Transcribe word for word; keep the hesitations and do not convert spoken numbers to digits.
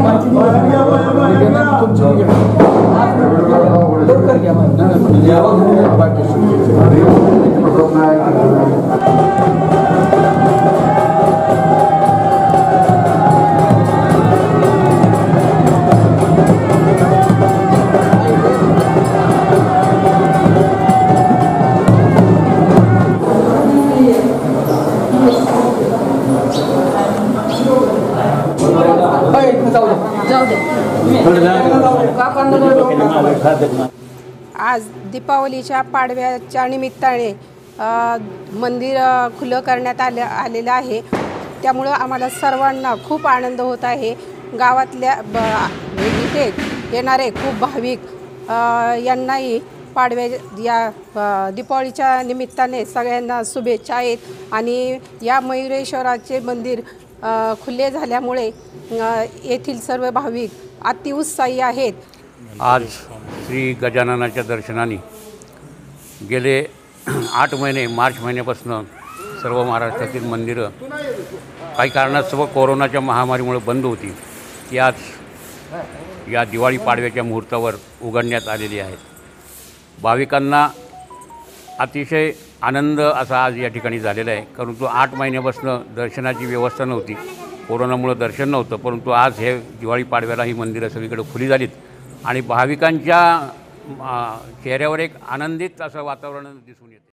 आज दीपावलीच्या पाडव्याच्या निमित्ताने मंदिर खुलं करण्यात आले आलेलं आहे। त्यामुळे आम्हाला सर्वांना खूप आनंद होत आहे। गावातल्या इथे येणारे खूप भाविक यांनाही पाडव्या या दीपावलीच्या निमित्ताने सगळ्यांना शुभेच्छा आहेत। आणि या मयुरेश्वराचे मंदिर खुले झाल्यामुळे येथील सर्व भाविक अतिउत्साही आहेत। आज श्री गजाननाच्या दर्शनाने गेले आठ महिने मार्च महिन्यापासून सर्व महाराष्ट्रातील मंदिरं काही कारणास्तव कोरोनाच्या महामारीमुळे बंद होती, ती आज या दिवाळी पाडव्याच्या मुहूर्तावर उघडण्यात आलेली आहेत। भाविकांना अतिशय आनंद असा आज या ठिकाणी झालेला आहे, परंतु आठ महिन्यापासून दर्शनाची व्यवस्था नव्हती, कोरोनामुळे दर्शन नव्हतं। परंतु आज हे दिवाळी पाडव्याला ही मंदिरं सगळीकडे खुली झालीत आणि भाविकांच्या चेहऱ्यावर एक आनंदित असं वातावरण दिसून येते।